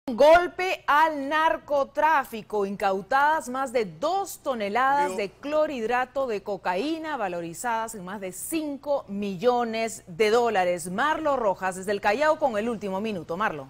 Golpe al narcotráfico, incautadas más de 2 toneladas de clorhidrato de cocaína, valorizadas en más de 5 millones de dólares. Marlo Rojas, desde el Callao, con el último minuto. Marlo.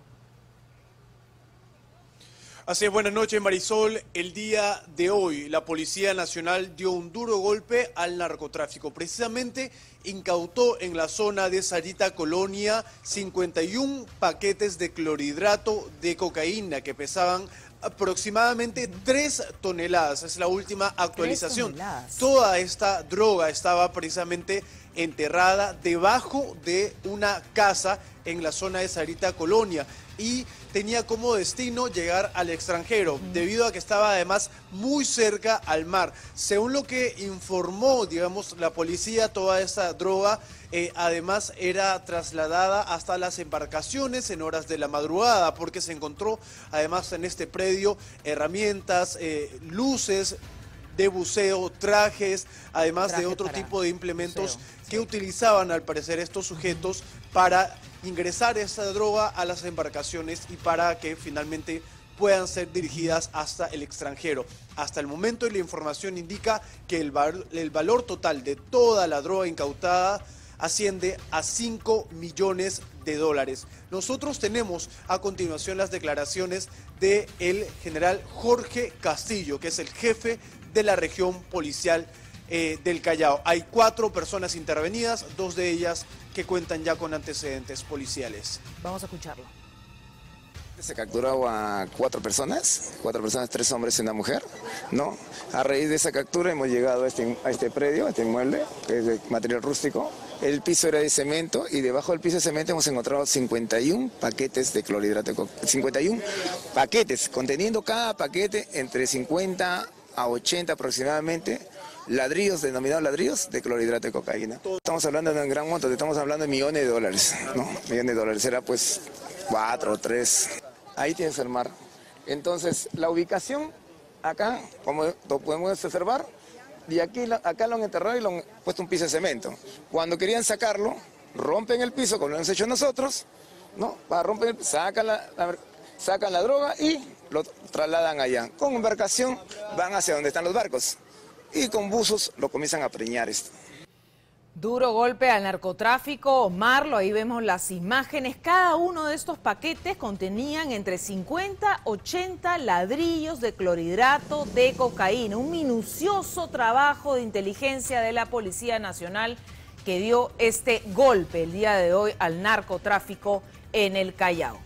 Así es, buenas noches, Marisol. El día de hoy la Policía Nacional dio un duro golpe al narcotráfico. Precisamente incautó en la zona de Sarita Colonia 51 paquetes de clorhidrato de cocaína que pesaban aproximadamente 3 toneladas. Es la última actualización. Toda esta droga estaba precisamente enterrada debajo de una casa en la zona de Sarita Colonia y tenía como destino llegar al extranjero, debido a que estaba además muy cerca al mar. Según lo que informó, digamos, la policía, toda esta droga además era trasladada hasta las embarcaciones en horas de la madrugada, porque se encontró además en este predio herramientas, luces de buceo, trajes, además de otro tipo de implementos que utilizaban al parecer estos sujetos para ingresar esa droga a las embarcaciones y para que finalmente puedan ser dirigidas hasta el extranjero. Hasta el momento la información indica que el valor total de toda la droga incautada asciende a 5 millones de dólares. Nosotros tenemos a continuación las declaraciones del general Jorge Castillo, que es el jefe de la región policial del Callao. Hay 4 personas intervenidas, 2 de ellas que cuentan ya con antecedentes policiales. Vamos a escucharlo. Se capturó a 4 personas, 3 hombres y una mujer, ¿no? A raíz de esa captura hemos llegado a este predio, a este inmueble, que es de material rústico. El piso era de cemento y debajo del piso de cemento hemos encontrado 51 paquetes de clorhidrato de cocaína. 51 paquetes, conteniendo cada paquete entre 50 a 80 aproximadamente ladrillos, denominados ladrillos de clorhidrato de cocaína. Estamos hablando de un gran monto, estamos hablando de millones de dólares, ¿no? Millones de dólares, era pues 4 o 3. Ahí tienes el mar. Entonces, la ubicación acá, como lo podemos observar, y acá lo han enterrado y lo han puesto un piso de cemento. Cuando querían sacarlo, rompen el piso, como lo hemos hecho nosotros, ¿no? Sacan la droga y lo trasladan allá. Con embarcación van hacia donde están los barcos y con buzos lo comienzan a preñar esto. Duro golpe al narcotráfico, Marlo, ahí vemos las imágenes. Cada uno de estos paquetes contenían entre 50 a 80 ladrillos de clorhidrato de cocaína. Un minucioso trabajo de inteligencia de la Policía Nacional que dio este golpe el día de hoy al narcotráfico en el Callao.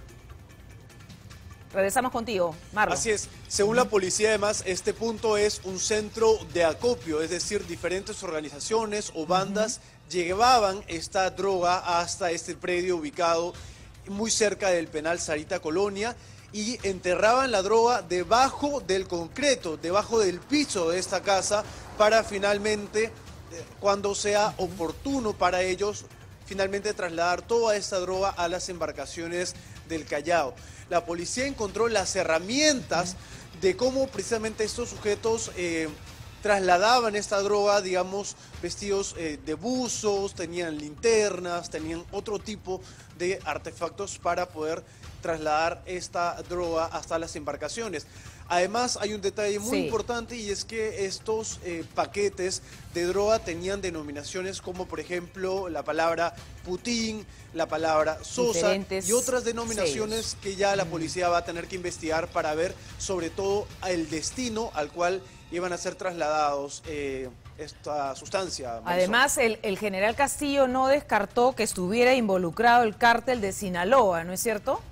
Regresamos contigo, Marlo. Así es. Según la policía, además, este punto es un centro de acopio, es decir, diferentes organizaciones o bandas llevaban esta droga hasta este predio ubicado muy cerca del penal Sarita Colonia y enterraban la droga debajo del concreto, debajo del piso de esta casa, para finalmente, cuando sea oportuno para ellos, finalmente trasladar toda esta droga a las embarcaciones del Callao. La policía encontró las herramientas de cómo precisamente estos sujetos trasladaban esta droga, digamos, vestidos de buzos, tenían linternas, tenían otro tipo de artefactos para poder trasladar esta droga hasta las embarcaciones. Además, hay un detalle muy importante, y es que estos paquetes de droga tenían denominaciones como, por ejemplo, la palabra Putin, la palabra Sosa y otras denominaciones que ya la policía va a tener que investigar para ver sobre todo el destino al cual iban a ser trasladados esta sustancia. Además, el general Castillo no descartó que estuviera involucrado el cártel de Sinaloa, ¿no es cierto?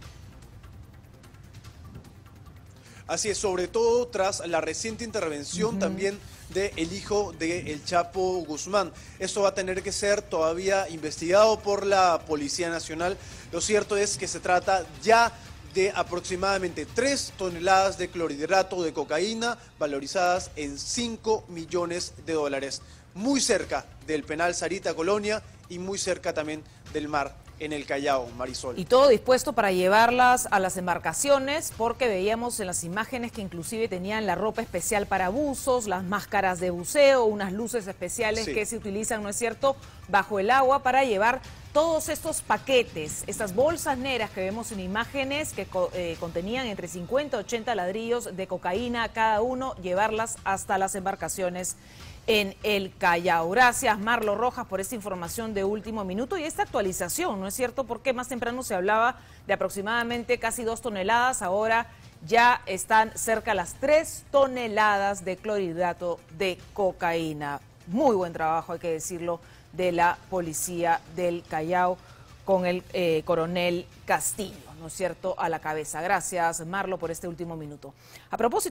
Así es, sobre todo tras la reciente intervención también del hijo del Chapo Guzmán. Esto va a tener que ser todavía investigado por la Policía Nacional. Lo cierto es que se trata ya de aproximadamente 3 toneladas de clorhidrato de cocaína valorizadas en 5 millones de dólares. Muy cerca del penal Sarita Colonia y muy cerca también del mar en el Callao, Marisol. Y todo dispuesto para llevarlas a las embarcaciones, porque veíamos en las imágenes que inclusive tenían la ropa especial para buzos, las máscaras de buceo, unas luces especiales que se utilizan, ¿no es cierto?, bajo el agua para llevar todos estos paquetes, estas bolsas negras que vemos en imágenes que contenían entre 50 y 80 ladrillos de cocaína cada uno, llevarlas hasta las embarcaciones en el Callao. Gracias, Marlo Rojas, por esta información de último minuto y esta actualización, ¿no es cierto? Porque más temprano se hablaba de aproximadamente casi 2 toneladas, ahora ya están cerca las 3 toneladas de clorhidrato de cocaína. Muy buen trabajo, hay que decirlo, de la policía del Callao con el coronel Castillo, ¿no es cierto?, a la cabeza. Gracias, Marlo, por este último minuto. A propósito